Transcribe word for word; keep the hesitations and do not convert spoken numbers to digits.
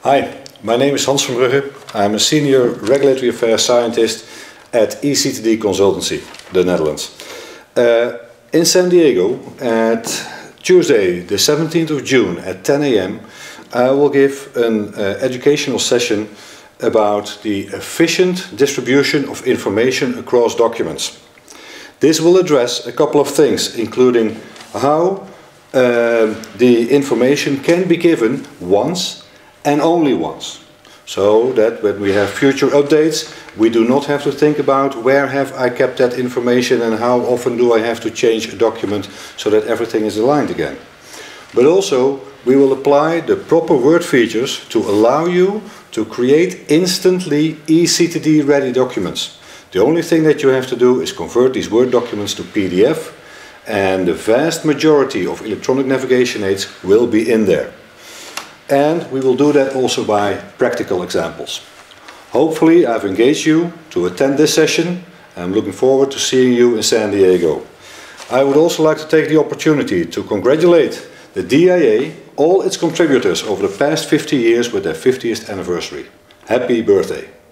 Hi, my name is Hans van Brugge. I'm a Senior Regulatory Affairs Scientist at E C T D Consultancy, the Netherlands. Uh, in San Diego, at Tuesday the seventeenth of June at ten A M, I will give an uh, educational session about the efficient distribution of information across documents. This will address a couple of things, including how uh, the information can be given once and only once, so that when we have future updates we do not have to think about where have I kept that information and how often do I have to change a document so that everything is aligned again. But also we will apply the proper word features to allow you to create instantly E C T D ready documents. The only thing that you have to do is convert these Word documents to P D F, and the vast majority of electronic navigation aids will be in there. And we will do that also by practical examples. Hopefully I've engaged you to attend this session. I'm looking forward to seeing you in San Diego. I would also like to take the opportunity to congratulate the D I A, all its contributors over the past fifty years with their fiftieth anniversary. Happy birthday!